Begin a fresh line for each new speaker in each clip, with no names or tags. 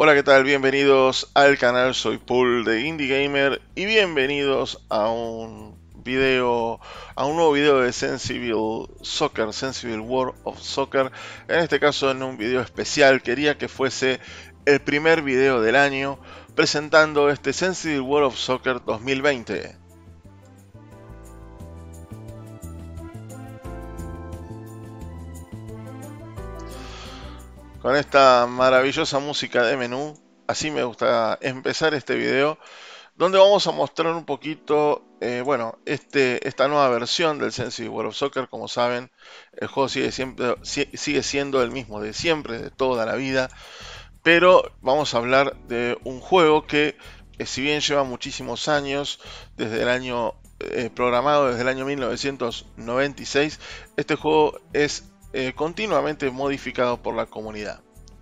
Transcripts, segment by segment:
Hola, ¿qué tal? Bienvenidos al canal, soy Paul de Indie Gamer y bienvenidos a un nuevo video de Sensible Soccer, Sensible World of Soccer. En este caso, en un video especial, quería que fuese el primer video del año presentando este Sensible World of Soccer 2020. Con esta maravillosa música de menú, así me gusta empezar este video, donde vamos a mostrar un poquito, esta nueva versión del Sensible World of Soccer. Como saben, el juego sigue siendo el mismo de siempre, de toda la vida, pero vamos a hablar de un juego que, si bien lleva muchísimos años, desde el año programado desde el año 1996, este juego es continuamente modificado por la comunidad.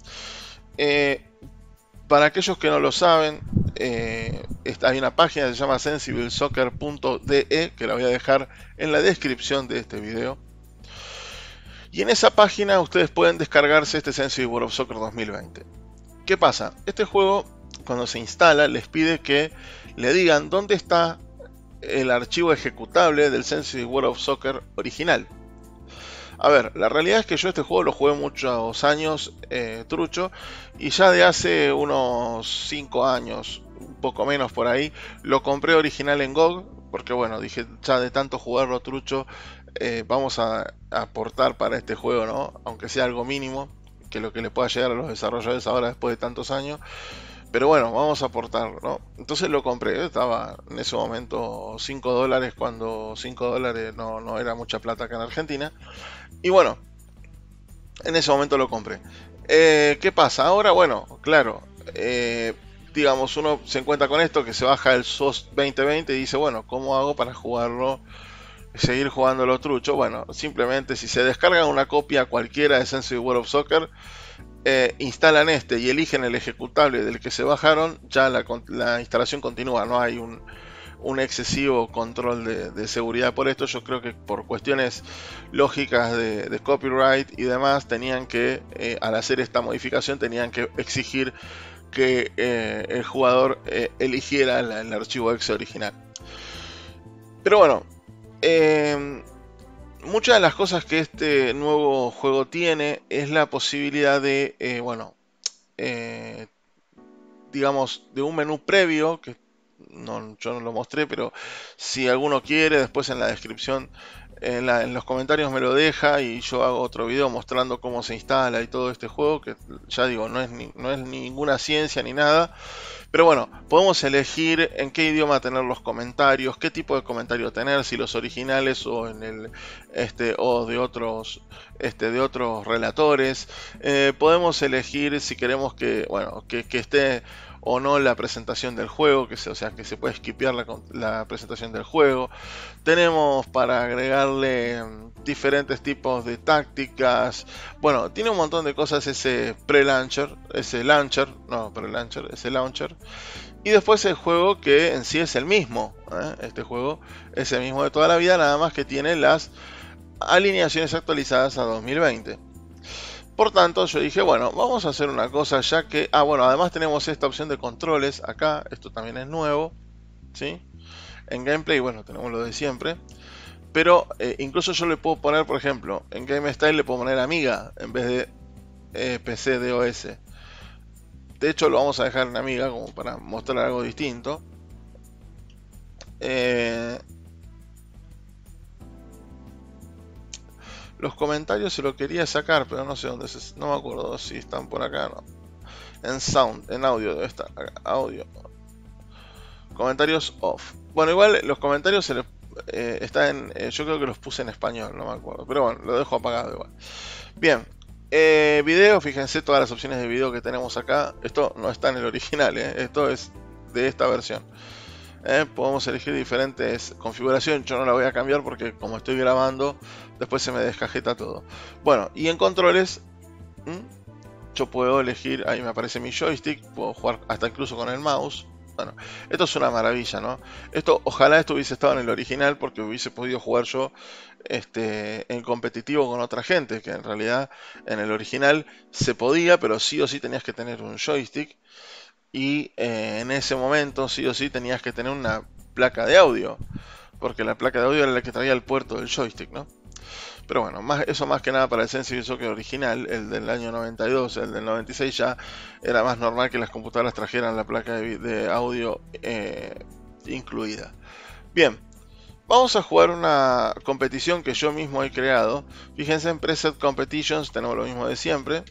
Eh, para aquellos que no lo saben, hay una página que se llama sensiblesoccer.de, que la voy a dejar en la descripción de este video. Y en esa página ustedes pueden descargarse este Sensible World of Soccer 2020. ¿Qué pasa? Este juego, cuando se instala, les pide que le digan dónde está el archivo ejecutable del Sensible World of Soccer original. A ver, la realidad es que yo este juego lo jugué muchos años, trucho, y ya de hace unos 5 años, un poco menos por ahí, lo compré original en GOG, porque bueno, dije, ya de tanto jugarlo trucho, vamos a aportar para este juego, ¿no? Aunque sea algo mínimo, que lo que le pueda llegar a los desarrolladores ahora después de tantos años. Pero bueno, vamos a aportar, ¿no? Entonces lo compré, estaba en ese momento $5, cuando $5 no era mucha plata acá en Argentina. Y bueno, en ese momento lo compré. ¿Qué pasa? Ahora, bueno, claro, digamos, uno se encuentra con esto, que se baja el SOS 2020 y dice, bueno, ¿cómo hago para jugarlo, seguir jugándolo trucho? Bueno, simplemente si se descargan una copia cualquiera de Sensible World of Soccer, instalan este y eligen el ejecutable del que se bajaron, ya la instalación continúa, no hay un excesivo control de seguridad por esto. Yo creo que por cuestiones lógicas de copyright y demás, tenían que, al hacer esta modificación, tenían que exigir que el jugador eligiera el archivo exe original. Pero bueno, muchas de las cosas que este nuevo juego tiene es la posibilidad de, digamos, de un menú previo, que yo no lo mostré, pero si alguno quiere, después en la descripción, en los comentarios me lo deja y yo hago otro video mostrando cómo se instala y todo este juego, que ya digo, no es ninguna ciencia ni nada. Pero bueno, podemos elegir en qué idioma tener los comentarios, qué tipo de comentario tener, si los originales o o de otros relatores. Podemos elegir si queremos que esté o no la presentación del juego, o sea, que se puede skipear la presentación del juego. Tenemos para agregarle diferentes tipos de tácticas. Bueno, tiene un montón de cosas ese launcher. Y después el juego, que en sí es el mismo, este juego es el mismo de toda la vida, nada más que tiene las alineaciones actualizadas a 2020. Por tanto, yo dije, bueno, vamos a hacer una cosa, ya que... además tenemos esta opción de controles acá, esto también es nuevo, ¿sí? En gameplay, bueno, tenemos lo de siempre. Pero incluso yo le puedo poner, por ejemplo, en Game Style le puedo poner Amiga en vez de PC DOS. De hecho, lo vamos a dejar en Amiga como para mostrar algo distinto. Los comentarios se lo quería sacar, pero no sé dónde no me acuerdo si están por acá, no. En audio debe estar acá. Audio. Comentarios off. Bueno, igual los comentarios están yo creo que los puse en español, no me acuerdo. Pero bueno, lo dejo apagado igual. Bien. Video, fíjense todas las opciones de video que tenemos acá. Esto no está en el original, esto es de esta versión. Podemos elegir diferentes configuraciones. Yo no la voy a cambiar porque como estoy grabando, después se me descajeta todo. Bueno, y en controles, yo puedo elegir, ahí me aparece mi joystick, puedo jugar hasta incluso con el mouse, Bueno, esto es una maravilla, ¿no? Esto, ojalá esto hubiese estado en el original porque hubiese podido jugar yo en competitivo con otra gente, que en realidad en el original se podía, pero sí o sí tenías que tener un joystick y en ese momento sí o sí tenías que tener una placa de audio, porque la placa de audio era la que traía el puerto del joystick, ¿no? Pero bueno, eso más que nada para el Sensible Soccer original, el del año 92, el del 96 ya era más normal que las computadoras trajeran la placa de audio incluida. Bien, vamos a jugar una competición que yo mismo he creado. Fíjense, en Preset Competitions tenemos lo mismo de siempre.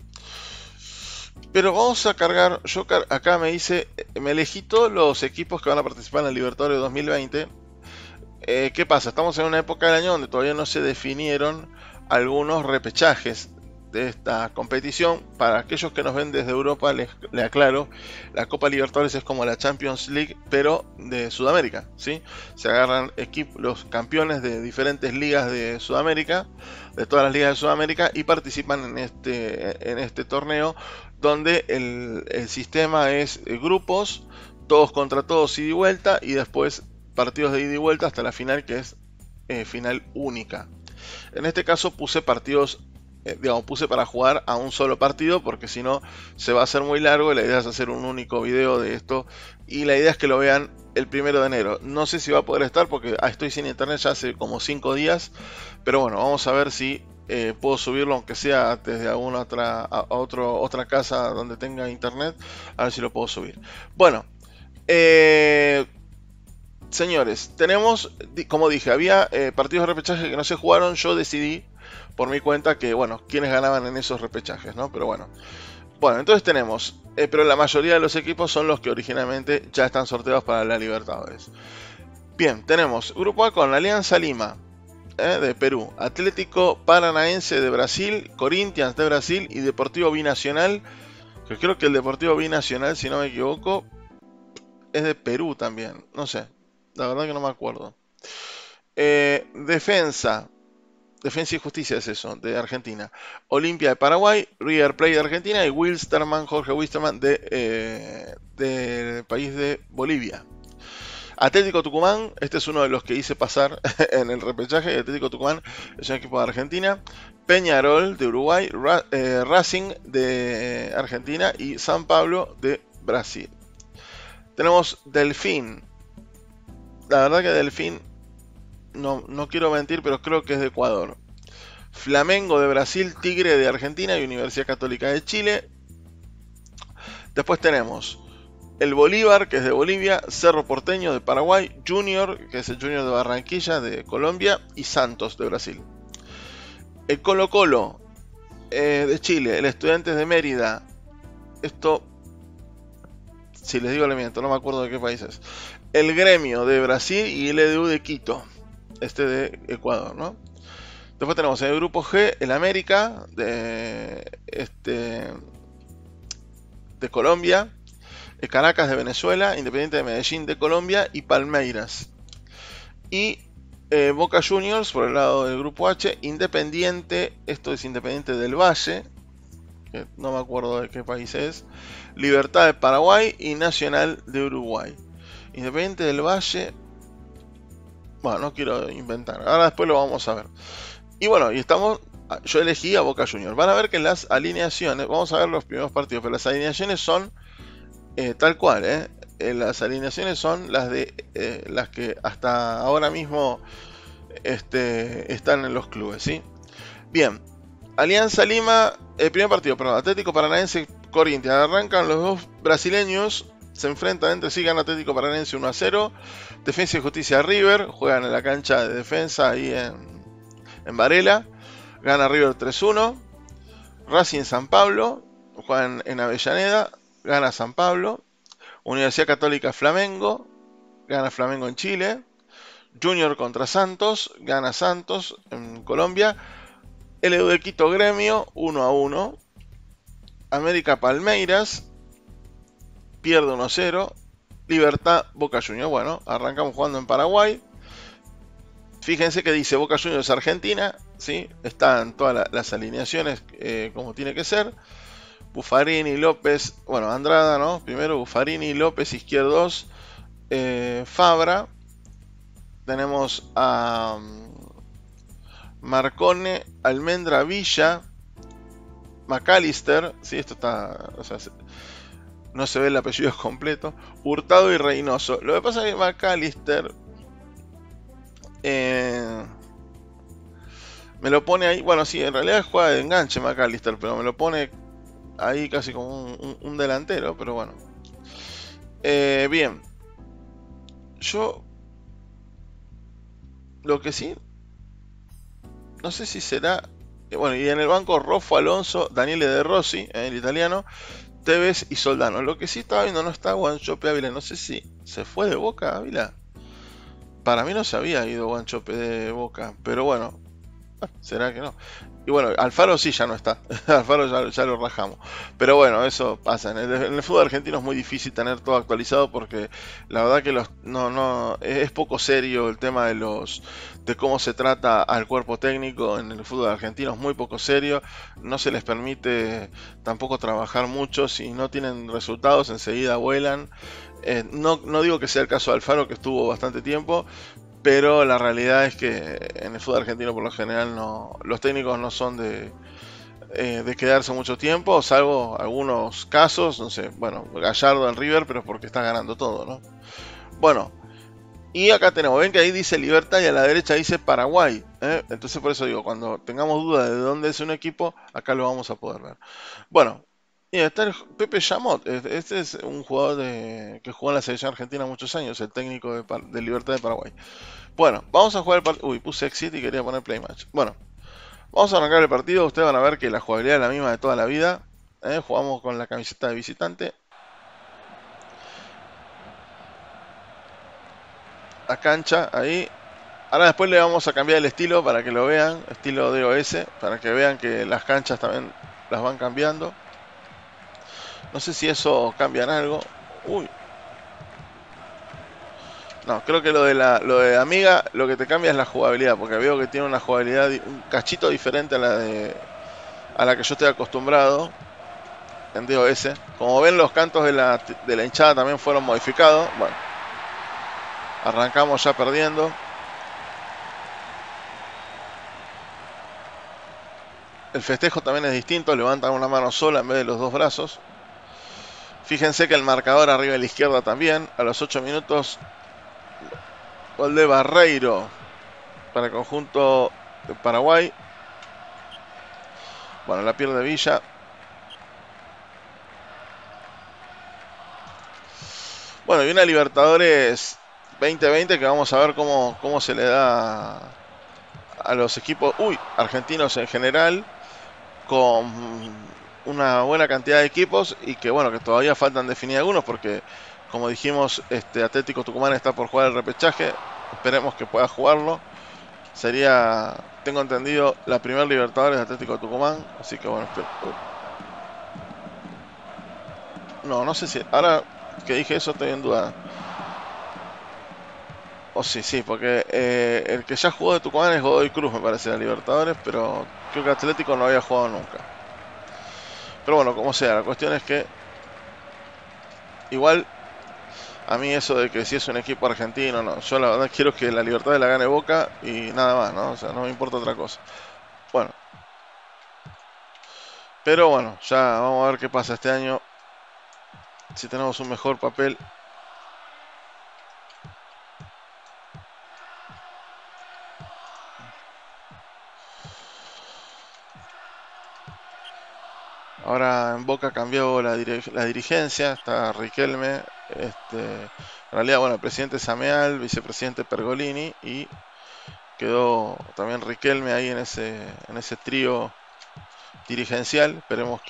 Pero vamos a cargar, acá me elegí todos los equipos que van a participar en el Libertadores 2020. ¿Qué pasa? Estamos en una época del año donde todavía no se definieron algunos repechajes de esta competición. Para aquellos que nos ven desde Europa, les aclaro, la Copa Libertadores es como la Champions League, pero de Sudamérica, ¿sí? Se agarran los campeones de diferentes ligas de Sudamérica, de todas las ligas de Sudamérica, y participan en este torneo, donde el sistema es grupos, todos contra todos, ida y vuelta, y después partidos de ida y vuelta hasta la final, que es final única. En este caso puse partidos, puse para jugar a un solo partido, porque si no se va a hacer muy largo y la idea es hacer un único video de esto, y la idea es que lo vean el 1 de enero. No sé si va a poder estar porque estoy sin internet ya hace como 5 días, pero bueno, vamos a ver si puedo subirlo, aunque sea desde alguna otra casa donde tenga internet, a ver si lo puedo subir. Bueno, señores, tenemos, como dije, había partidos de repechaje que no se jugaron. Yo decidí por mi cuenta que, bueno, quiénes ganaban en esos repechajes, ¿no? Pero bueno, entonces tenemos, pero la mayoría de los equipos son los que originalmente ya están sorteados para la Libertadores. Bien, tenemos Grupo A con Alianza Lima de Perú, Atlético Paranaense de Brasil, Corinthians de Brasil y Deportivo Binacional, que creo que el Deportivo Binacional, si no me equivoco, es de Perú también, no sé. La verdad que no me acuerdo. Defensa y Justicia es eso, de Argentina. Olimpia de Paraguay, River Plate de Argentina y Jorge Wilstermann del país de Bolivia. Atlético Tucumán, este es uno de los que hice pasar en el repechaje. Atlético Tucumán es un equipo de Argentina. Peñarol de Uruguay, Racing de Argentina y San Pablo de Brasil. Tenemos Delfín. La verdad que Delfín, no quiero mentir, pero creo que es de Ecuador. Flamengo de Brasil, Tigre de Argentina y Universidad Católica de Chile. Después tenemos el Bolívar, que es de Bolivia, Cerro Porteño de Paraguay, Junior, que es el Junior de Barranquilla de Colombia, y Santos de Brasil. El Colo Colo de Chile, el Estudiantes de Mérida. Esto, si les digo le miento, no me acuerdo de qué país es. El Gremio de Brasil y el EDU de Quito, de Ecuador, ¿no? Después tenemos en el grupo G el América de Colombia, el Caracas de Venezuela, Independiente de Medellín de Colombia y Palmeiras. Y Boca Juniors por el lado del grupo H, Independiente, esto es Independiente del Valle, que no me acuerdo de qué país es, Libertad de Paraguay y Nacional de Uruguay. Independiente del Valle, bueno, no quiero inventar, ahora después lo vamos a ver. Y bueno, yo elegí a Boca Juniors. Van a ver que en las alineaciones, vamos a ver los primeros partidos, pero las alineaciones son tal cual, las alineaciones son las que hasta ahora mismo están en los clubes, ¿sí? Bien, Alianza Lima, el primer partido, perdón, Atlético Paranaense, Corinthians. Arrancan los dos brasileños, se enfrentan entre sí, gana Atlético Paranaense 1-0. Defensa y Justicia River, juegan en la cancha de defensa ahí en Varela, gana River 3-1. Racing San Pablo, juegan en Avellaneda, gana San Pablo. Universidad Católica Flamengo, gana Flamengo en Chile. Junior contra Santos, gana Santos en Colombia. LU de Quito Gremio 1-1. América Palmeiras pierde 1-0. Libertad Boca Juniors. Bueno, arrancamos jugando en Paraguay. Fíjense que dice Boca Juniors Argentina, ¿sí? Están todas las alineaciones como tiene que ser. Buffarini, López, bueno, Andrada, ¿no? Primero Buffarini, López, izquierdos, Fabra. Tenemos a Marcone, Almendra, Villa, McAllister. Sí, esto está... O sea, no se ve el apellido completo. Hurtado y Reynoso. Lo que pasa es que McAllister... me lo pone ahí... Bueno, sí, en realidad juega de enganche McAllister, pero me lo pone ahí casi como un delantero, pero bueno. Bien. Yo... Lo que sí... No sé si será... Bueno, y en el banco Roffo, Alonso, Daniele De Rossi, el italiano, Tevez y Soldano. Lo que sí estaba viendo no está Guanchope Ávila. No sé si se fue de Boca Ávila. Para mí no se había ido Guanchope de Boca. Pero bueno, será que no. Y bueno, Alfaro sí ya no está. Alfaro ya lo rajamos. Pero bueno, eso pasa. En el fútbol argentino es muy difícil tener todo actualizado porque la verdad que es poco serio el tema de cómo se trata al cuerpo técnico en el fútbol argentino. Es muy poco serio. No se les permite tampoco trabajar mucho. Si no tienen resultados, enseguida vuelan. No digo que sea el caso de Alfaro, que estuvo bastante tiempo, pero la realidad es que en el fútbol argentino por lo general los técnicos no son de quedarse mucho tiempo, salvo algunos casos, no sé, bueno, Gallardo en River, pero porque está ganando todo, ¿no? Bueno, y acá tenemos, ven que ahí dice Libertad y a la derecha dice Paraguay, ¿eh? Entonces por eso digo, cuando tengamos duda de dónde es un equipo, acá lo vamos a poder ver. Bueno, y está el Pepe Chamot. Este es un jugador que jugó en la selección argentina muchos años, el técnico de Libertad de Paraguay. Bueno, vamos a jugar el partido. Uy, puse Exit y quería poner Play Match. Bueno, vamos a arrancar el partido. Ustedes van a ver que la jugabilidad es la misma de toda la vida. Jugamos con la camiseta de visitante. La cancha, ahí. Ahora después le vamos a cambiar el estilo para que lo vean. Estilo DOS, para que vean que las canchas también las van cambiando. No sé si eso cambia en algo. Uy. No, creo que lo de Amiga lo que te cambia es la jugabilidad, porque veo que tiene una jugabilidad un cachito diferente a la que yo estoy acostumbrado en DOS. Como ven, los cantos de la hinchada también fueron modificados. Bueno, arrancamos ya perdiendo. El festejo también es distinto, levantan una mano sola en vez de los dos brazos. Fíjense que el marcador arriba a la izquierda también, a los 8 minutos, gol de Barreiro para el conjunto de Paraguay. Bueno, la pierde Villa. Bueno, y una Libertadores 2020 que vamos a ver cómo se le da a los equipos, argentinos en general, con una buena cantidad de equipos y que bueno, que todavía faltan definir algunos porque como dijimos, Atlético Tucumán está por jugar el repechaje, esperemos que pueda jugarlo. Sería, tengo entendido, la primera Libertadores de Atlético Tucumán, así que bueno, no sé si, ahora que dije eso estoy en duda. O sí, porque el que ya jugó de Tucumán es Godoy Cruz, me parece, de Libertadores, pero creo que Atlético no había jugado nunca. Pero bueno, como sea, la cuestión es que igual a mí eso de que si es un equipo argentino, no, yo la verdad quiero que la Libertadores la gane Boca y nada más, ¿no? O sea, no me importa otra cosa. Bueno, pero bueno, ya vamos a ver qué pasa este año, si tenemos un mejor papel. Ahora en Boca cambió la dirigencia, está Riquelme, en realidad, bueno, el presidente Sameal, vicepresidente Pergolini y quedó también Riquelme ahí en ese trío dirigencial. Esperemos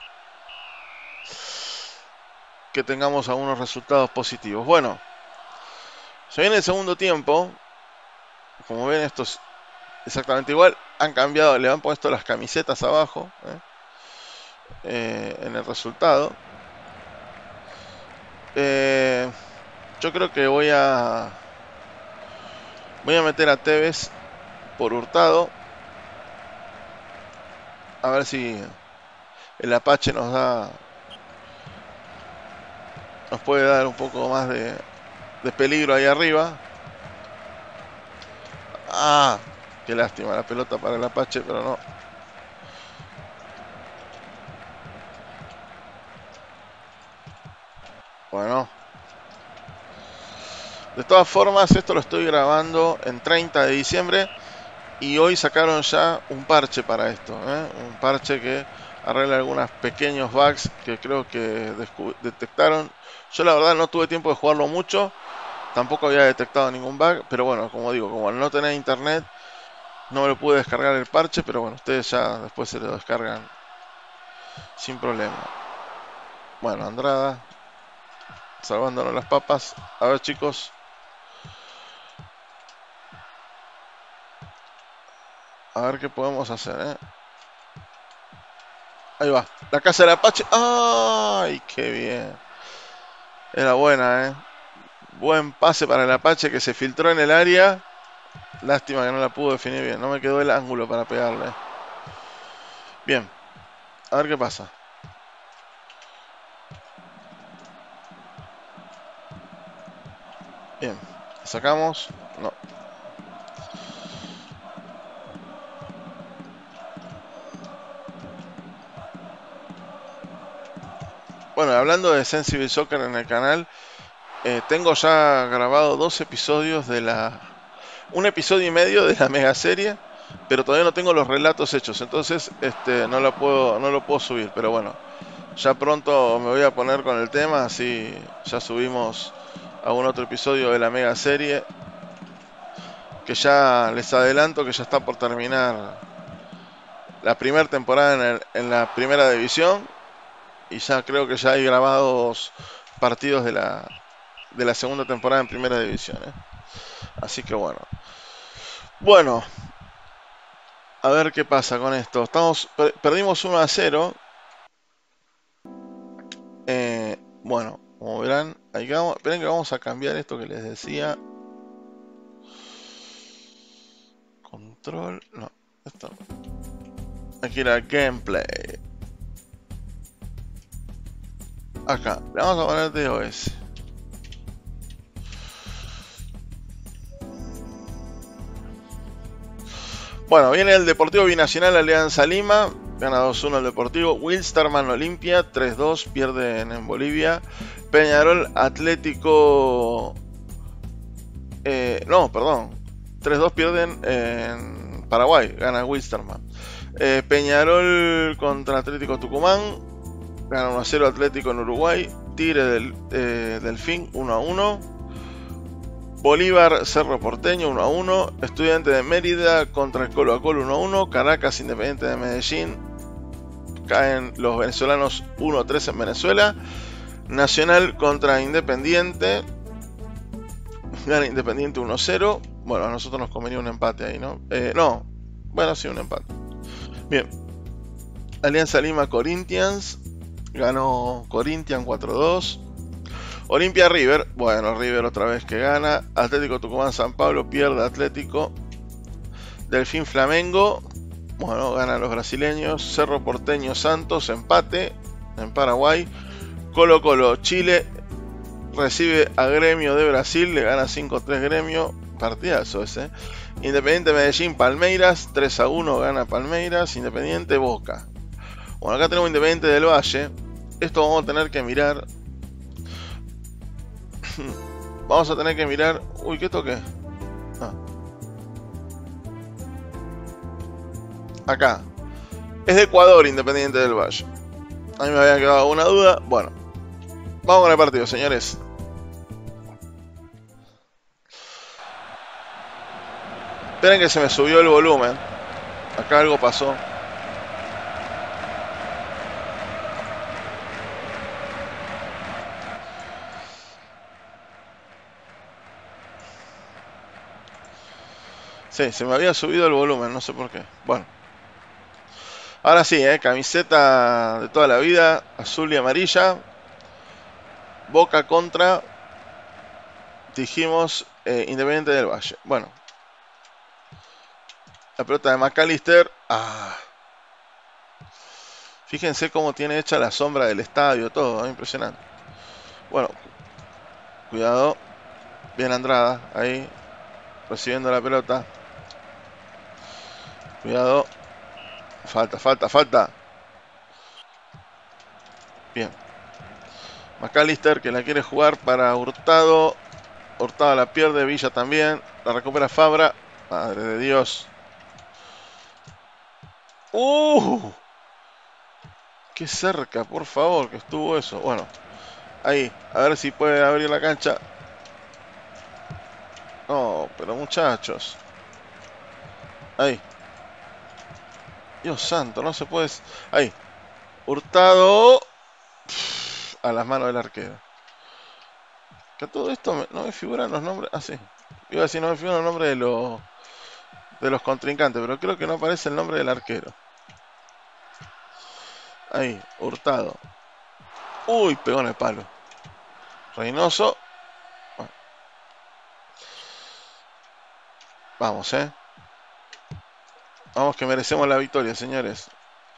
que tengamos algunos resultados positivos. Bueno, se viene el segundo tiempo. Como ven, esto es exactamente igual. Han cambiado, le han puesto las camisetas abajo en el resultado. Yo creo que voy a meter a Tevez por Hurtado. A ver si el Apache nos puede dar un poco más de peligro ahí arriba. Ah, qué lástima la pelota para el Apache, pero no. Bueno, de todas formas, esto lo estoy grabando en 30 de diciembre y hoy sacaron ya un parche para esto, ¿eh? Un parche que arregla algunos pequeños bugs que creo que detectaron. Yo la verdad no tuve tiempo de jugarlo mucho, tampoco había detectado ningún bug, pero bueno, como digo, como al no tener internet, no me lo pude descargar el parche, pero bueno, ustedes ya después se lo descargan sin problema. Bueno, Andrada, salvándonos las papas. A ver, chicos. A ver qué podemos hacer, ¿eh? Ahí va. La casa del Apache. ¡Ay, qué bien! Era buena, ¿eh? Buen pase para el Apache que se filtró en el área. Lástima que no la pudo definir bien. No me quedó el ángulo para pegarle. Bien. A ver qué pasa. Bien. Sacamos. No. Bueno, hablando de Sensible Soccer en el canal, tengo ya grabado 2 episodios de la... Un episodio y medio de la mega serie, pero todavía no tengo los relatos hechos, entonces no lo puedo subir, pero bueno, ya pronto me voy a poner con el tema, así ya subimos algún otro episodio de la mega serie, que ya les adelanto que ya está por terminar la primera temporada en la primera división, y ya creo que ya hay grabados partidos de la segunda temporada en primera división, ¿eh? Así que bueno. Bueno, a ver qué pasa con esto. Perdimos 1-0. Bueno, como verán, ahí vamos, esperen que vamos a cambiar esto que les decía. Control, no, esto no. Aquí era gameplay. Acá, le vamos a poner DOS. Bueno, viene el Deportivo Binacional Alianza Lima. Gana 2-1 el Deportivo. Wilstermann Olimpia 3-2. Pierden en Bolivia. Peñarol Atlético. No, perdón. 3-2 pierden en Paraguay. Gana Wilstermann. Peñarol contra Atlético Tucumán. Gana 1-0 Atlético en Uruguay. Tigre del Delfín 1-1. Bolívar Cerro Porteño 1-1. Estudiante de Mérida contra el Colo a Colo 1-1. Caracas Independiente de Medellín. Caen los venezolanos 1-3 en Venezuela. Nacional contra Independiente. Gana Independiente 1-0. Bueno, a nosotros nos convenía un empate ahí, ¿no? No. Bueno, sí, un empate. Bien. Alianza Lima Corinthians. Ganó Corinthians 4-2. Olimpia River. Bueno, River otra vez que gana. Atlético Tucumán San Pablo pierde Atlético. Delfín Flamengo. Bueno, ganan los brasileños. Cerro Porteño Santos. Empate en Paraguay. Colo Colo Chile recibe a Gremio de Brasil. Le gana 5-3 Gremio. Partidazo ese. Independiente Medellín Palmeiras. 3-1 gana Palmeiras. Independiente Boca. Bueno, acá tenemos Independiente del Valle. Esto vamos a tener que mirar. Vamos a tener que mirar. Uy, ¿qué toqué? Ah. Acá. Es de Ecuador, Independiente del Valle. A mí me había quedado una duda. Bueno. Vamos con el partido, señores. Esperen que se me subió el volumen. Acá algo pasó. Sí, se me había subido el volumen, no sé por qué. Bueno. Ahora sí, camiseta de toda la vida, azul y amarilla. Boca contra, dijimos, Independiente del Valle. Bueno. La pelota de McAllister. Ah. Fíjense cómo tiene hecha la sombra del estadio, todo, impresionante. Bueno, cuidado. Bien Andrada, ahí, recibiendo la pelota. Cuidado. Falta, falta, falta. Bien. McAllister que la quiere jugar para Hurtado. Hurtado la pierde, Villa también. La recupera Fabra. Madre de Dios. ¡Uh! ¡Qué cerca, por favor, que estuvo eso! Bueno, ahí, a ver si puede abrir la cancha. No, pero muchachos. Ahí. Dios santo, no se puede... Ahí. Hurtado. A las manos del arquero. Que a todo esto no me figuran los nombres... Ah, sí. Iba a decir, no me figuran los nombres de los contrincantes, pero creo que no aparece el nombre del arquero. Ahí, Hurtado. Uy, pegó en el palo. Reynoso. Bueno, vamos, Vamos que merecemos la victoria, señores.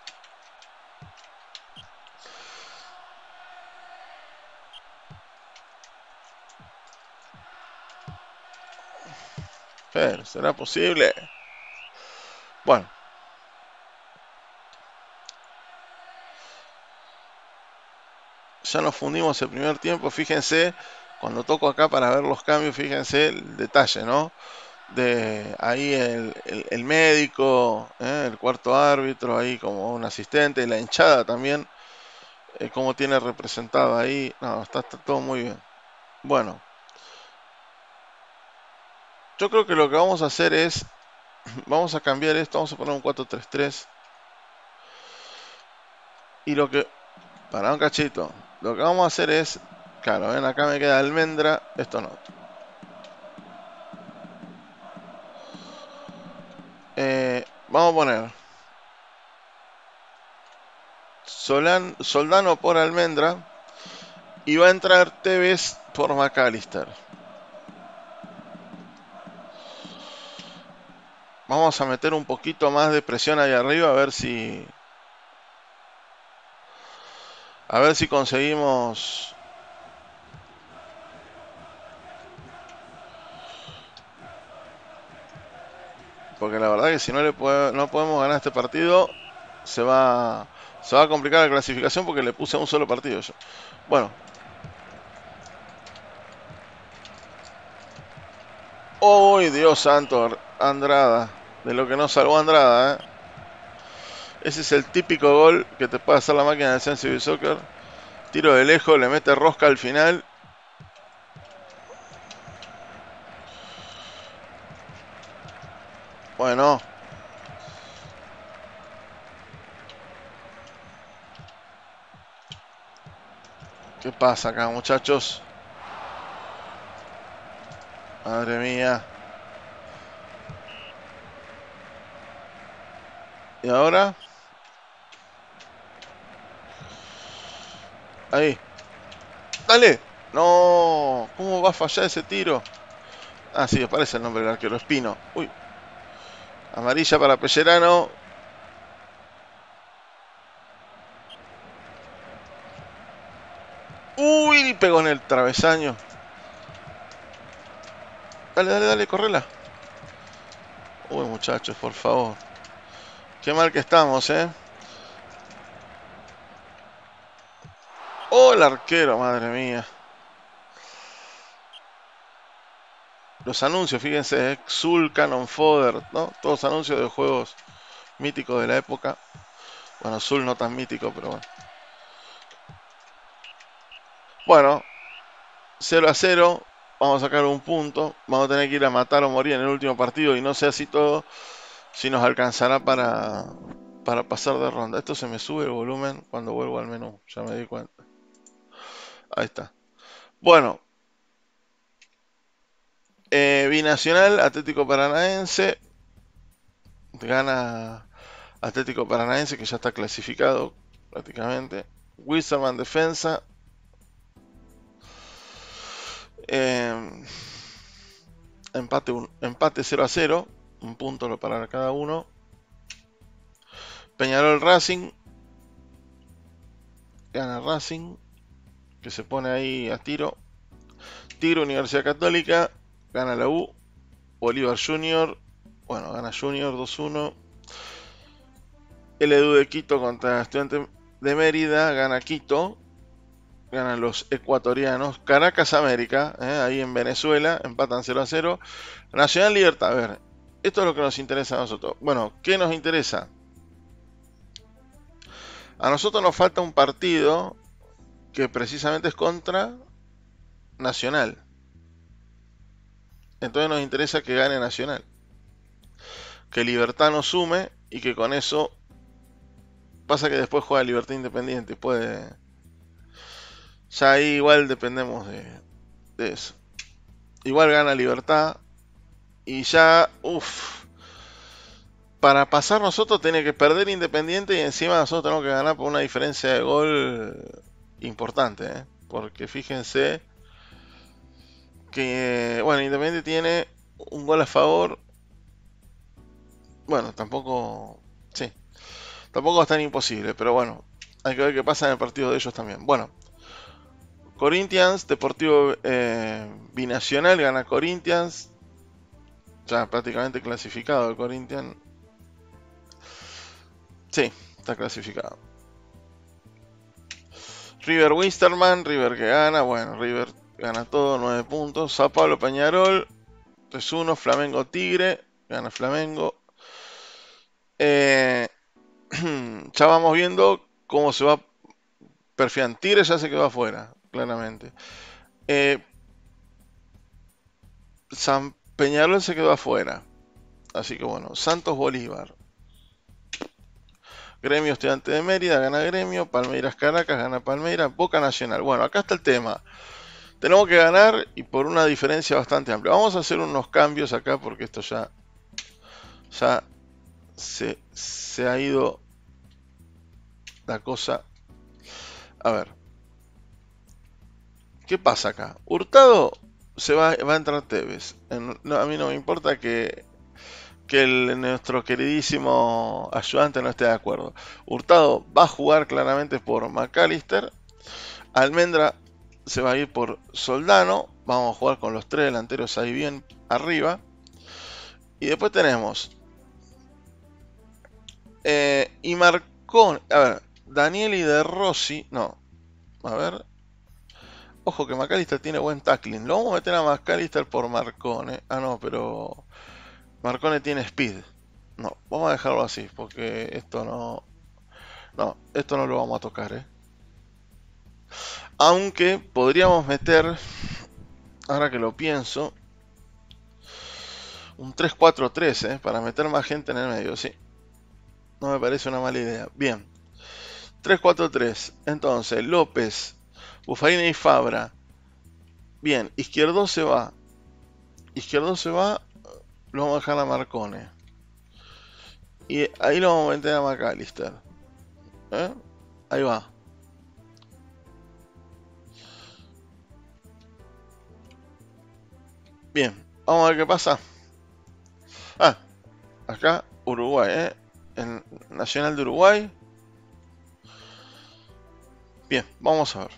Pero, ¿será posible? Bueno. Ya nos fundimos el primer tiempo. Fíjense, cuando toco acá para ver los cambios, fíjense el detalle, ¿no? De ahí el médico, el cuarto árbitro, ahí como un asistente, y la hinchada también, como tiene representado ahí. No, está todo muy bien. Bueno, yo creo que lo que vamos a hacer es, vamos a cambiar esto, vamos a poner un 4-3-3. Y lo que, para un cachito, lo que vamos a hacer es, claro, ven acá me queda Almendra, esto no. Vamos a poner Soldano por Almendra y va a entrar Tevez por McAllister. Vamos a meter un poquito más de presión ahí arriba a ver si conseguimos. Porque la verdad que si no podemos ganar este partido, se va a complicar la clasificación porque le puse un solo partido yo. Bueno. ¡Uy, Dios santo! Andrada. De lo que no salvó Andrada, Ese es el típico gol que te puede hacer la máquina del Sensible Soccer. Tiro de lejos, le mete rosca al final. Bueno. ¿Qué pasa acá, muchachos? Madre mía. ¿Y ahora? Ahí. ¡Dale! No. ¿Cómo va a fallar ese tiro? Ah, sí, aparece el nombre del arquero. Espino. Uy. Amarilla para Pellerano. Uy, pegó en el travesaño. Dale, dale, dale, correla. Uy, muchachos, por favor. Qué mal que estamos, Oh, el arquero, madre mía. Los anuncios, fíjense, Xul, Cannon Fodder, ¿no? Todos anuncios de juegos míticos de la época. Bueno, Zul no tan mítico, pero bueno. Bueno, 0-0. Vamos a sacar un punto. Vamos a tener que ir a matar o morir en el último partido. Y no sé así todo si nos alcanzará para pasar de ronda. Esto se me sube el volumen cuando vuelvo al menú. Ya me di cuenta. Ahí está. Bueno. Binacional, Atlético Paranaense. Gana Atlético Paranaense, que ya está clasificado prácticamente. Wilstermann defensa. Empate 0-0. Un punto para cada uno. Peñarol Racing. gana Racing, que se pone ahí a tiro. Tigre Universidad Católica, gana la U. Bolívar Junior, bueno, gana Junior 2-1. LDU de Quito contra Estudiantes de Mérida, gana Quito. Ganan los ecuatorianos. Caracas América, ahí en Venezuela, empatan 0-0. Nacional Libertad, a ver, esto es lo que nos interesa a nosotros. Bueno, ¿qué nos interesa? A nosotros nos falta un partido que precisamente es contra Nacional. Entonces nos interesa que gane Nacional. Que Libertad nos sume y que con eso pasa que después juega Libertad Independiente. Puede. Ya ahí igual dependemos de eso. Igual gana Libertad. Y ya, uff. Para pasar nosotros tiene que perder Independiente y encima nosotros tenemos que ganar por una diferencia de gol importante. Porque fíjense que, bueno, Independiente tiene un gol a favor. Bueno, tampoco, sí, tampoco es tan imposible, pero bueno, hay que ver qué pasa en el partido de ellos también. Bueno, Corinthians, Deportivo Binacional, gana Corinthians. Ya prácticamente clasificado el Corinthians. Sí, está clasificado. River Winsterman, River que gana, bueno, River gana todo, 9 puntos. Sao Paulo Peñarol, 3-1. Flamengo Tigre, gana Flamengo. Ya vamos viendo cómo se va perfilando. Tigre ya se quedó afuera, claramente. San Peñarol se quedó afuera. Así que bueno, Santos Bolívar. Gremio Estudiante de Mérida, gana Gremio. Palmeiras Caracas, gana Palmeiras. Boca Nacional. Bueno, acá está el tema. Tenemos que ganar y por una diferencia bastante amplia. Vamos a hacer unos cambios acá porque esto ya se ha ido la cosa. A ver. ¿Qué pasa acá? Hurtado va a entrar Tevez. A mí no me importa que nuestro queridísimo ayudante no esté de acuerdo. Hurtado va a jugar claramente por McAllister. Almendra se va a ir por Soldano. Vamos a jugar con los tres delanteros ahí bien arriba. Y después tenemos y Marcón. A ver, Daniel y De Rossi. No. A ver. Ojo que McAllister tiene buen tackling. Lo vamos a meter a McAllister por Marcone. Ah, no, pero Marcone tiene speed. No, vamos a dejarlo así, porque esto no. No, esto no lo vamos a tocar, Aunque podríamos meter, ahora que lo pienso, un 3-4-3, para meter más gente en el medio, sí. No me parece una mala idea. Bien. 3-4-3. Entonces, López, Buffarini y Fabra. Bien, Izquierdo se va. Izquierdo se va, lo vamos a dejar a Marcone. Y ahí lo vamos a meter a McAllister. Ahí va. Bien, vamos a ver qué pasa. Ah, acá Uruguay, el Nacional de Uruguay. Bien, vamos a ver.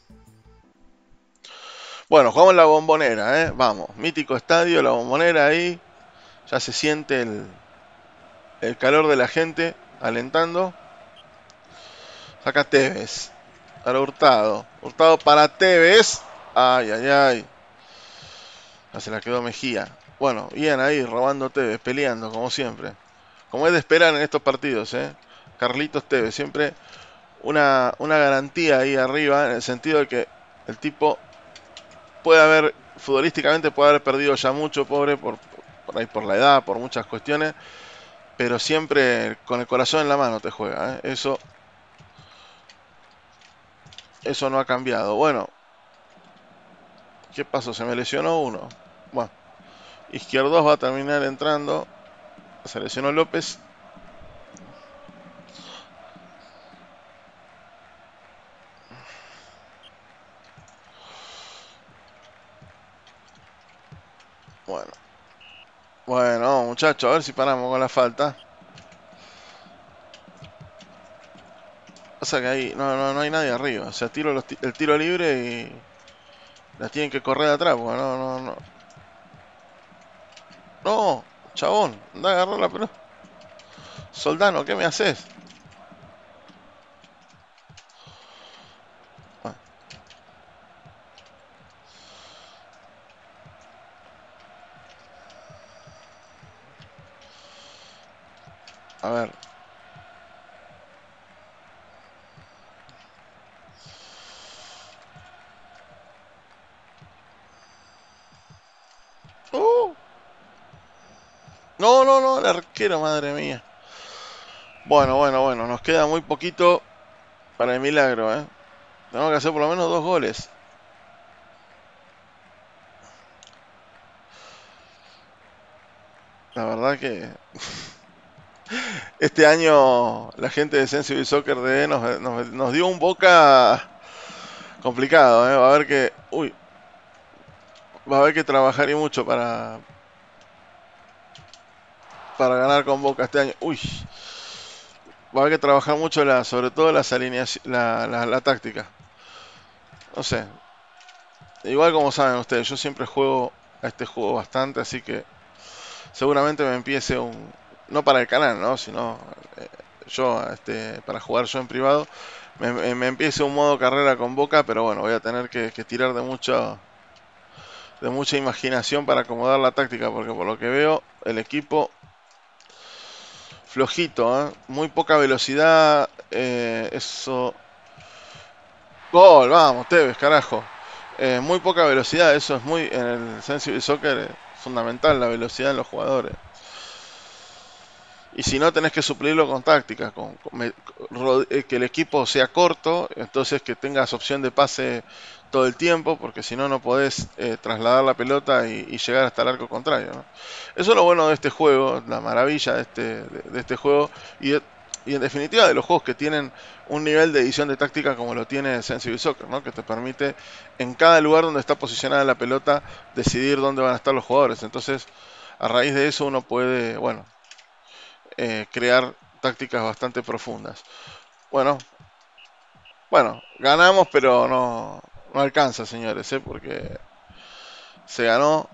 Bueno, jugamos en la Bombonera, vamos. Mítico estadio, la Bombonera ahí. Ya se siente el calor de la gente alentando. Saca Tevez. Para Hurtado. Hurtado para Tevez. Ay, ay, ay. Ya se la quedó Mejía. Bueno, bien ahí, robando Tevez, peleando, como siempre. Como es de esperar en estos partidos, Carlitos Tevez, siempre una garantía ahí arriba, en el sentido de que el tipo puede haber, futbolísticamente puede haber perdido ya mucho, pobre, por ahí por la edad, por muchas cuestiones, pero siempre con el corazón en la mano te juega, Eso no ha cambiado. Bueno, ¿qué pasó? Se me lesionó uno. Bueno, Izquierdos va a terminar entrando. Se lesionó López. Bueno. Bueno, muchachos, a ver si paramos con la falta. pasa que ahí no hay nadie arriba. O sea, tiro el tiro libre y la tienen que correr de atrás, porque no. No, chabón, anda a agarrar la pelota. Soldano, ¿qué me haces? Ah, a ver. ¡Uh! No, el arquero, madre mía. Bueno, nos queda muy poquito para el milagro, ¿eh? Tenemos que hacer por lo menos 2 goles. La verdad que este año la gente de Sensible Soccer de nos dio un Boca complicado, ¿eh? Va a haber que trabajar y mucho para ganar con Boca este año. Uy, va a haber que trabajar mucho sobre todo las alineaciones, la táctica. No sé, igual como saben ustedes, yo siempre juego a este juego bastante, así que seguramente me empiece no para el canal, ¿no? Sino yo, para jugar yo en privado, me empiece un modo carrera con Boca, pero bueno, voy a tener que tirar de mucha imaginación para acomodar la táctica, porque por lo que veo, el equipo flojito, ¿eh? Muy poca velocidad, eso... Gol, vamos, Tevez, carajo. Muy poca velocidad, eso es muy... En el Sensible Soccer es fundamental la velocidad en los jugadores. Y si no, tenés que suplirlo con tácticas, que el equipo sea corto, entonces que tengas opción de pase todo el tiempo, porque si no, no podés trasladar la pelota y llegar hasta el arco contrario, ¿no? Eso es lo bueno de este juego, la maravilla de este juego, y en definitiva de los juegos que tienen un nivel de edición de táctica como lo tiene Sensible Soccer, ¿no? Que te permite en cada lugar donde está posicionada la pelota decidir dónde van a estar los jugadores. Entonces, a raíz de eso uno puede, bueno, crear tácticas bastante profundas. Bueno, ganamos, pero no alcanza, señores, porque se ganó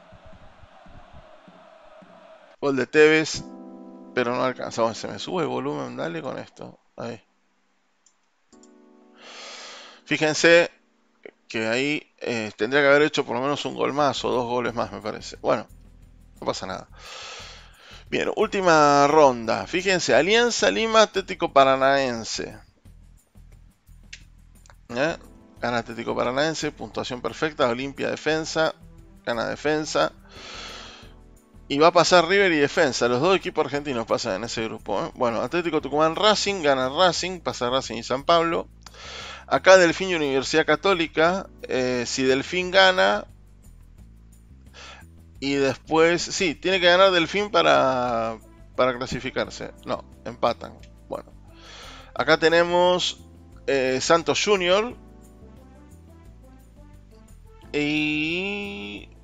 gol de Tevez, pero no alcanza. Bueno, se me sube el volumen, dale con esto. Ahí. Fíjense que ahí tendría que haber hecho por lo menos un gol más o 2 goles más, me parece. Bueno, no pasa nada. Bien, última ronda. Fíjense, Alianza Lima, Atlético Paranaense. ¿Eh? Gana Atlético Paranaense, puntuación perfecta, Olimpia defensa, gana defensa. Y va a pasar River y Defensa, los dos equipos argentinos pasan en ese grupo, ¿eh? Bueno, Atlético Tucumán Racing, gana Racing, pasa Racing y San Pablo. Acá Delfín y Universidad Católica, si Delfín gana, y después, sí, tiene que ganar Delfín para clasificarse. No, empatan. Bueno, acá tenemos Santos Junior. Y...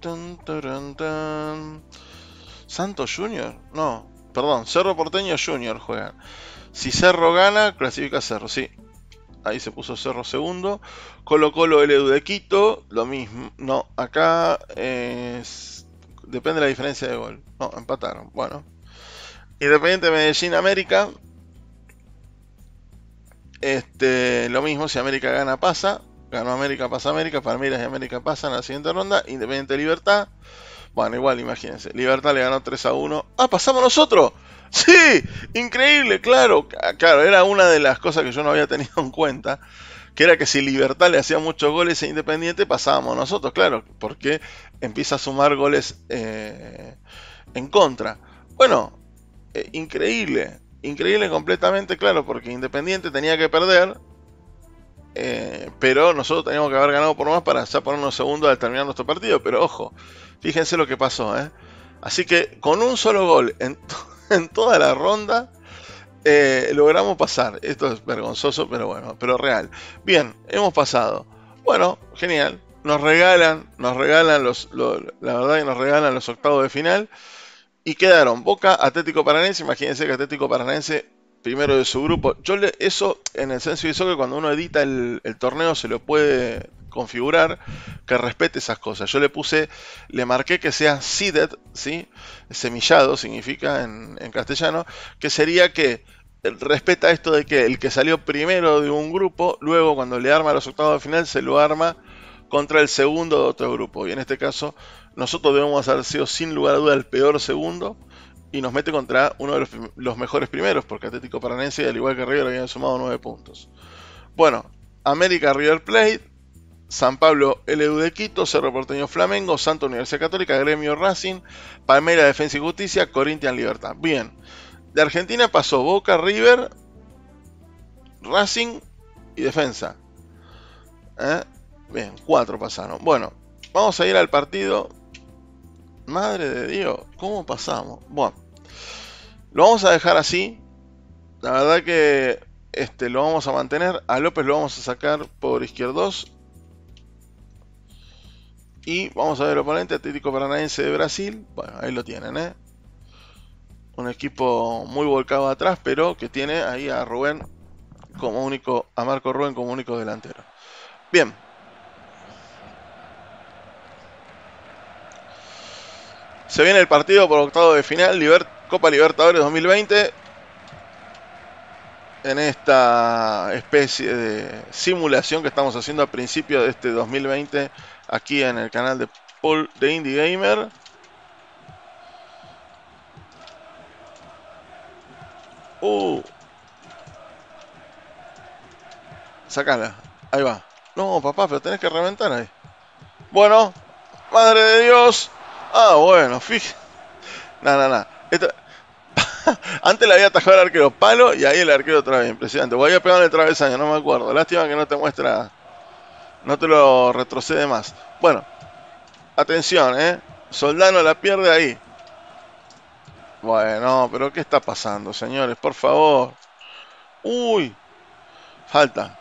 Santos Junior. No, perdón, Cerro Porteño Junior juegan. Si Cerro gana, clasifica Cerro, sí. Ahí se puso Cerro segundo. Colo Colo LU de Quito, lo mismo. No, acá depende de la diferencia de gol. No, empataron. Bueno. Independiente Medellín América. Lo mismo, si América gana pasa. Ganó América, pasa América. Palmeiras y América pasan a la siguiente ronda. Independiente Libertad. Bueno, igual, imagínense. Libertad le ganó 3-1. ¡Ah, pasamos nosotros! ¡Sí! Increíble, claro. Claro, era una de las cosas que yo no había tenido en cuenta. Que era que si Libertad le hacía muchos goles a Independiente, pasábamos nosotros, claro. Porque empieza a sumar goles en contra. Bueno, increíble. Increíble completamente, claro. Porque Independiente tenía que perder. Pero nosotros teníamos que haber ganado por más para ya ponernos segundos al terminar nuestro partido. Pero ojo, fíjense lo que pasó, ¿eh? Así que con un solo gol en toda la ronda logramos pasar. Esto es vergonzoso, pero bueno, pero real. Bien, hemos pasado. Bueno, genial. Nos regalan la verdad que nos regalan los octavos de final. Y quedaron Boca, Atlético Paranaense. Imagínense que Atlético Paranaense primero de su grupo. Eso en el Sense Soccer, cuando uno edita el torneo, se lo puede configurar que respete esas cosas. Yo le marqué que sea seeded, ¿sí? Semillado significa en castellano, que sería que respeta esto de que el que salió primero de un grupo, luego cuando le arma los octavos de final, se lo arma contra el segundo de otro grupo. Y en este caso, nosotros debemos haber sido sin lugar a duda el peor segundo y nos mete contra uno de los mejores primeros, porque Atlético Paranaense, al igual que River, habían sumado 9 puntos. Bueno, América River Plate, San Pablo LU de Quito, Cerro Porteño Flamengo, Santa Universidad Católica, Gremio Racing, Palmeiras Defensa y Justicia, Corinthians Libertad. Bien, de Argentina pasó Boca, River, Racing y Defensa. Bien, 4 pasaron. Bueno, vamos a ir al partido. Madre de Dios, ¿cómo pasamos? Bueno, lo vamos a dejar así. La verdad que lo vamos a mantener. A López lo vamos a sacar por izquierdos. Y vamos a ver el oponente, Atlético Paranaense de Brasil. Bueno, ahí lo tienen, un equipo muy volcado atrás, pero que tiene ahí a Rubén como único, a Marco Rubén como único delantero. Bien. Se viene el partido por octavo de final, Copa Libertadores 2020. En esta especie de simulación que estamos haciendo a principio de este 2020 aquí en el canal de Paul de Indie Gamer. Sacala, ahí va. No, papá, pero tenés que reventar ahí. Bueno, madre de Dios. Ah, bueno, fíjate. No. Antes le había atajado al arquero palo y ahí el arquero otra vez. Impresionante. O había pegado en el travesaño, no me acuerdo. Lástima que no te muestra. No te lo retrocede más. Bueno, atención, Soldano la pierde ahí. Bueno, pero ¿qué está pasando, señores? Por favor. Uy, falta.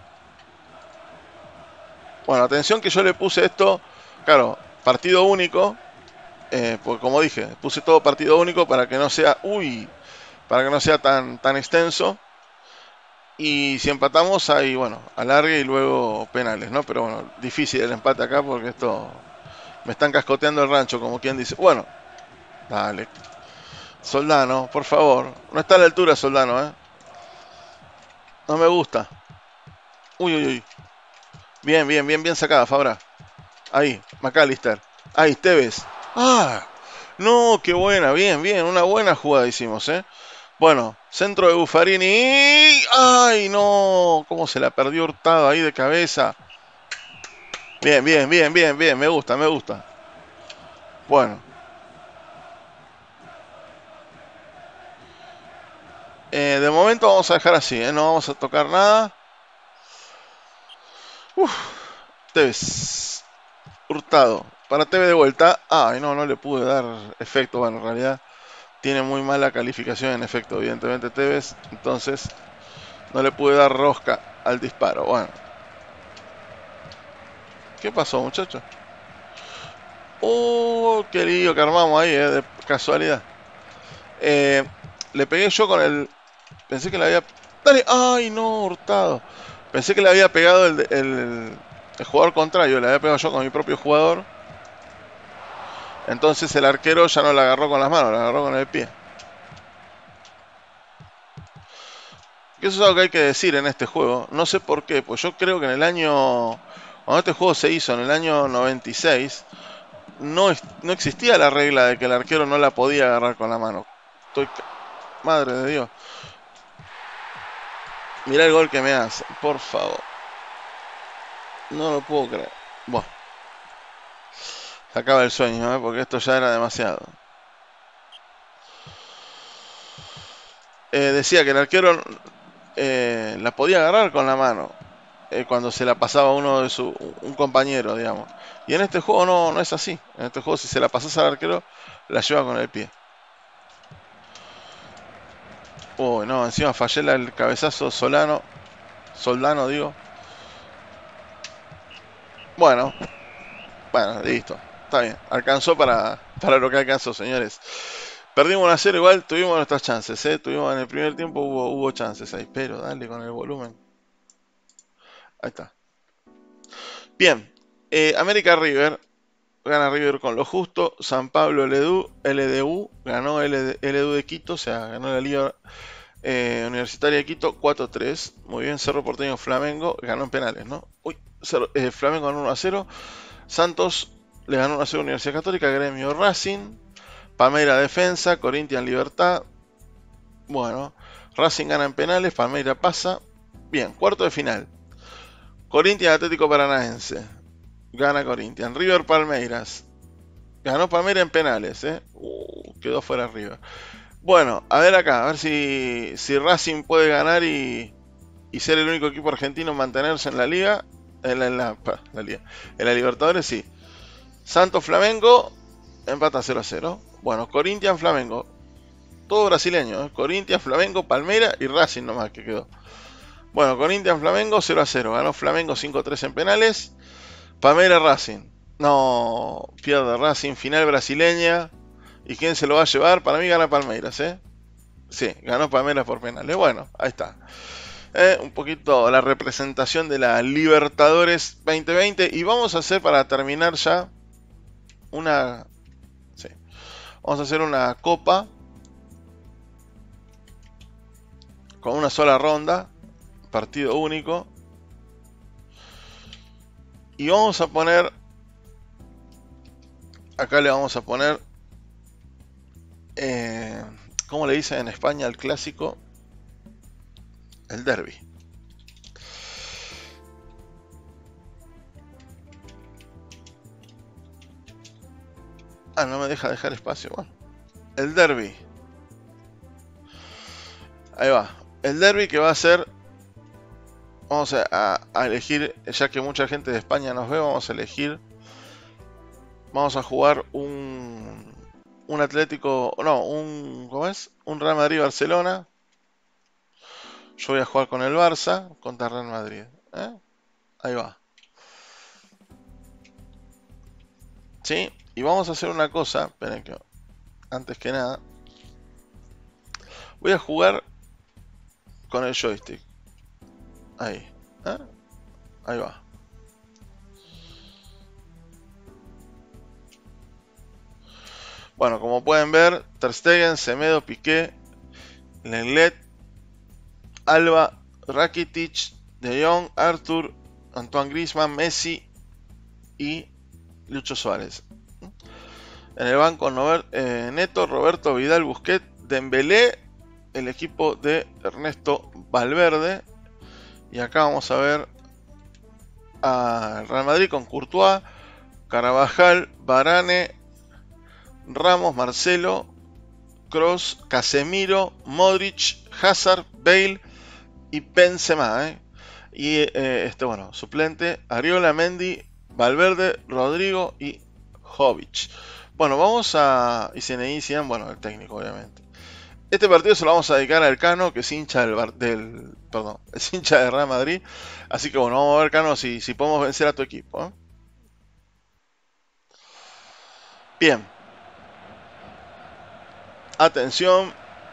Bueno, atención que yo le puse esto. Claro, partido único. Porque como dije, puse todo partido único para que no sea. Para que no sea tan extenso. Y si empatamos hay, bueno, alargue y luego penales, ¿no? Pero bueno, difícil el empate acá porque esto... Me están cascoteando el rancho, como quien dice. Bueno, dale. Soldano, por favor. No está a la altura Soldano, No me gusta. Uy. Bien sacada, Fabra. Ahí, McAllister. Ahí, Tevez. ¡Ah! No, qué buena, bien. Una buena jugada hicimos, Bueno, centro de Buffarini. ¡Ay, no! ¿Cómo se la perdió Hurtado ahí de cabeza? Bien. Me gusta. Bueno. De momento vamos a dejar así, no vamos a tocar nada. Tevez. Hurtado. Para Tevez de vuelta. Ay, no le pude dar efecto. Bueno, en realidad tiene muy mala calificación en efecto, evidentemente Tevez. Entonces no le pude dar rosca al disparo. Bueno. ¿Qué pasó, muchachos? Qué lío que armamos ahí, de casualidad. Le pegué yo con el... Pensé que le había... ¡Dale! ¡Ay, no! Hurtado. Pensé que le había pegado el jugador contrario. Le había pegado yo con mi propio jugador. Entonces el arquero ya no la agarró con las manos, la agarró con el pie. Que eso es algo que hay que decir en este juego. No sé por qué, pues yo creo que en el año... Cuando este juego se hizo, en el año 96, no existía la regla de que el arquero no la podía agarrar con la mano. Madre de Dios. Mirá el gol que me hace, por favor. No lo puedo creer. Bueno. Se acaba el sueño, porque esto ya era demasiado. Decía que el arquero la podía agarrar con la mano cuando se la pasaba a un compañero, digamos. Y en este juego no es así. En este juego, si se la pasas al arquero, la lleva con el pie. Uy, no, encima fallé el cabezazo Soldano, digo. Bueno, listo. Está bien. Alcanzó para lo que alcanzó, señores. Perdimos 1-0, igual tuvimos nuestras chances, tuvimos en el primer tiempo, hubo chances ahí, pero dale con el volumen. Ahí está. Bien, América River, gana River con lo justo. San Pablo LDU, ganó LDU de Quito, o sea, ganó la Liga Universitaria de Quito 4-3. Muy bien, Cerro Porteño Flamengo, ganó en penales, ¿no? Uy, Flamengo ganó 1-0. Santos le ganó 1-0 a Universidad Católica, Gremio Racing. Palmeiras Defensa, Corinthians Libertad. Bueno, Racing gana en penales, Palmeiras pasa. Bien, cuarto de final. Corinthians Atlético Paranaense. Gana Corinthians. River Palmeiras. Ganó Palmeiras en penales, quedó fuera River. Bueno, a ver acá, a ver si Racing puede ganar y ser el único equipo argentino en mantenerse en la liga. En la Libertadores, sí. Santos Flamengo empata 0-0. Bueno, Corinthians Flamengo. Todo brasileño, Corinthians, Flamengo, Palmeiras y Racing nomás que quedó. Bueno, Corinthians Flamengo 0-0. Ganó Flamengo 5-3 en penales. Palmeiras Racing. No, pierde Racing, final brasileña. ¿Y quién se lo va a llevar? Para mí gana Palmeiras, Sí, ganó Palmeiras por penales. Bueno, ahí está. Un poquito la representación de la Libertadores 2020. Y vamos a hacer, para terminar ya, una... Sí, vamos a hacer una copa con una sola ronda, partido único. Y vamos a poner... Acá le vamos a poner... ¿cómo le dicen en España al clásico? El derbi. Ah, no me deja dejar espacio. Bueno, el derbi. Ahí va. El derbi que va a ser... Vamos a elegir, ya que mucha gente de España nos ve, vamos a elegir... Vamos a jugar un Atlético... No, ¿cómo es? Un Real Madrid-Barcelona. Yo voy a jugar con el Barça contra Real Madrid. Ahí va. ¿Sí? Y vamos a hacer una cosa. Esperen que... Antes que nada... Voy a jugar con el joystick. Ahí. Ahí va. Bueno, como pueden ver, Ter Stegen, Semedo, Piqué, Lenglet, Alba, Rakitic, De Jong, Arthur, Antoine Griezmann, Messi y Lucho Suárez. En el banco Neto, Roberto, Vidal, Busquets, Dembélé, el equipo de Ernesto Valverde. Y acá vamos a ver al Real Madrid con Courtois, Carvajal, Varane, Ramos, Marcelo, Kroos, Casemiro, Modric, Hazard, Bale y Benzema. Y bueno, suplente, Ariola, Mendy, Valverde, Rodrigo y Jovic. Bueno, vamos a... Y se inician, bueno, el técnico obviamente. Este partido se lo vamos a dedicar al Cano, que es hincha es hincha de Real Madrid. Así que bueno, vamos a ver, Cano, si podemos vencer a tu equipo. Bien. Atención.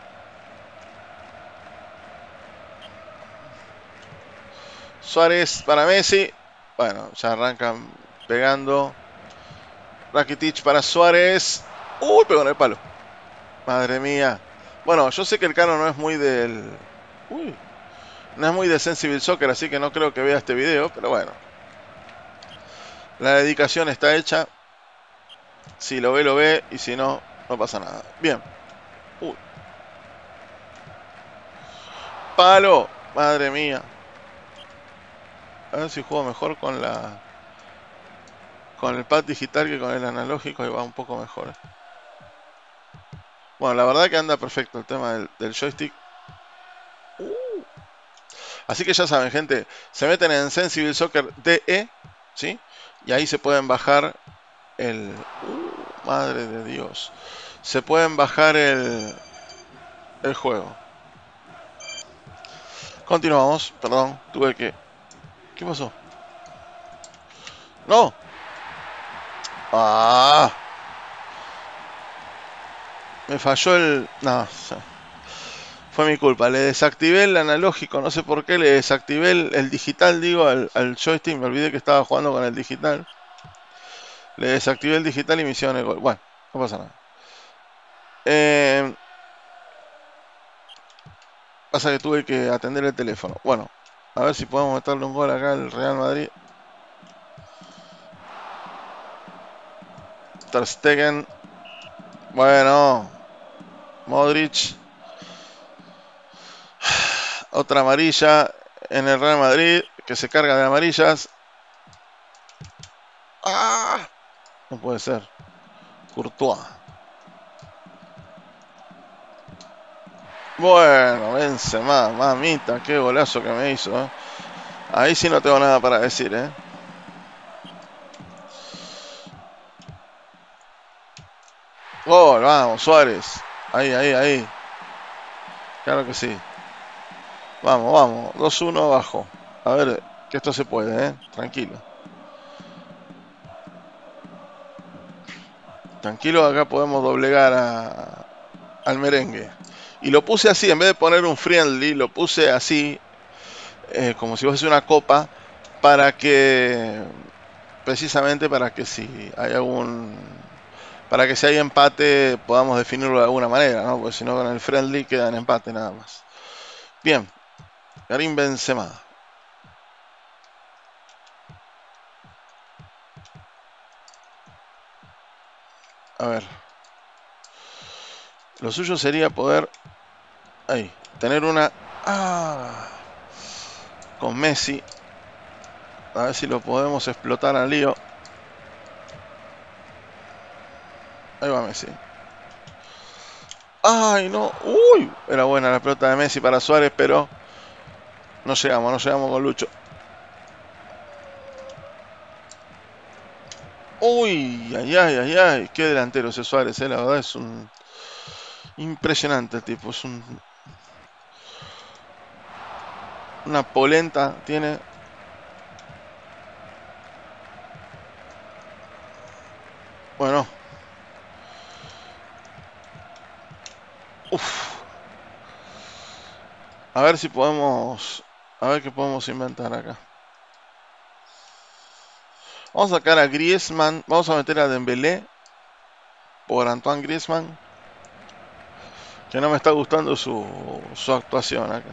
Suárez para Messi. Bueno, ya arrancan pegando. Rakitic para Suárez. Uy, pegó en el palo. Madre mía. Bueno, yo sé que el Cano no es muy del... Uy. No es muy de Sensible Soccer, así que no creo que vea este video, pero bueno. La dedicación está hecha. Si lo ve, y si no, no pasa nada. Bien. Uy. Palo. Madre mía. A ver si juego mejor con el pad digital que con el analógico, y va un poco mejor. Bueno, la verdad que anda perfecto el tema del joystick. Así que ya saben, gente, se meten en Sensible Soccer DE, ¿sí? Y ahí se pueden bajar el... madre de Dios. Se pueden bajar el juego. Continuamos, perdón, tuve que... ¿Qué pasó? ¡No! ¡Ah! Me falló el... No, fue mi culpa. Le desactivé el analógico, no sé por qué. Le desactivé el digital, digo, al joystick. Me olvidé que estaba jugando con el digital. Le desactivé el digital y me hicieron el gol. Bueno, no pasa nada. Pasa que tuve que atender el teléfono. Bueno, a ver si podemos meterle un gol acá al Real Madrid. Ter Stegen. Bueno, Modric. Otra amarilla en el Real Madrid, que se carga de amarillas. ¡Ah! No puede ser. Courtois. Bueno, Benzema, mamita, qué golazo que me hizo. Ahí sí no tengo nada para decir, Gol, vamos, Suárez. Ahí, ahí, ahí. Claro que sí. Vamos, vamos. 2-1 abajo. A ver, que esto se puede, Tranquilo. Tranquilo, acá podemos doblegar al merengue. Y lo puse así, en vez de poner un friendly, lo puse así, como si fuese una copa, para que, precisamente para que si hay para que si hay empate podamos definirlo de alguna manera, ¿no? Porque si no con el friendly queda en empate nada más. Bien, Karim Benzema. A ver. Lo suyo sería poder, ahí, tener una... Ah, con Messi. A ver si lo podemos explotar al lío. Ahí va Messi. ¡Ay, no! ¡Uy! Era buena la pelota de Messi para Suárez, pero no llegamos con Lucho. ¡Uy! ¡Ay, ay, ay, ay! ¡Qué delantero ese Suárez, La verdad es un... Impresionante el tipo. Es una polenta. Tiene... Bueno. Uf. A ver si podemos... A ver qué podemos inventar acá. Vamos a sacar a Griezmann. Vamos a meter a Dembélé por Antoine Griezmann. Que no me está gustando su actuación acá.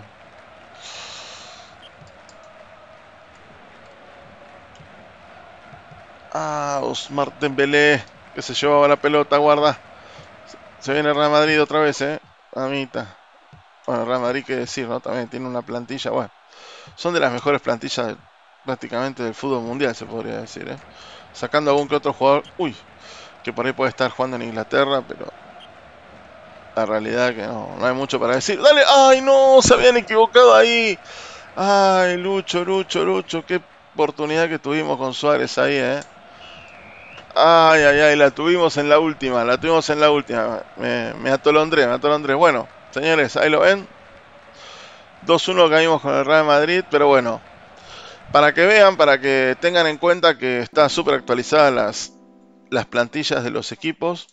Ah, Ousmane Dembélé. Que se llevaba la pelota, guarda. Se viene Real Madrid otra vez, Amita. Bueno, Real Madrid, qué decir, ¿no? También tiene una plantilla, bueno. Son de las mejores plantillas prácticamente del fútbol mundial, se podría decir, Sacando algún que otro jugador, uy, que por ahí puede estar jugando en Inglaterra, pero la realidad es que no hay mucho para decir. ¡Dale! ¡Ay, no! Se habían equivocado ahí. ¡Ay, Lucho, Lucho, Lucho! ¡Qué oportunidad que tuvimos con Suárez ahí, ¡Ay, ay, ay! La tuvimos en la última, Me atolondré. Bueno, señores, ahí lo ven. 2-1 caímos con el Real Madrid, pero bueno, para que vean, para que tengan en cuenta que están súper actualizadas las plantillas de los equipos.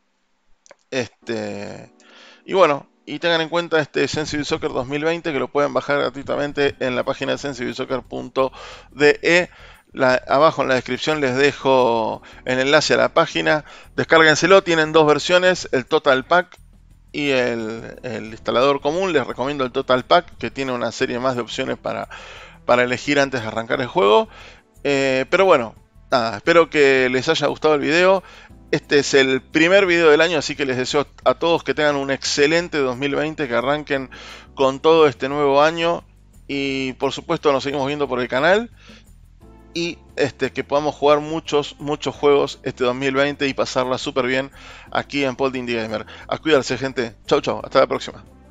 Y bueno, y tengan en cuenta este Sensible Soccer 2020 que lo pueden bajar gratuitamente en la página de sensiblesoccer.de. Abajo en la descripción les dejo el enlace a la página. Descárguenselo, tienen dos versiones, el Total Pack y el instalador común. Les recomiendo el Total Pack, que tiene una serie más de opciones para elegir antes de arrancar el juego. Pero bueno, nada, espero que les haya gustado el video. Este es el primer video del año, así que les deseo a todos que tengan un excelente 2020, que arranquen con todo este nuevo año. Y por supuesto nos seguimos viendo por el canal. Y que podamos jugar muchos juegos este 2020 y pasarla súper bien aquí en Paul the Indie Gamer. A cuidarse, gente. Chau, chau. Hasta la próxima.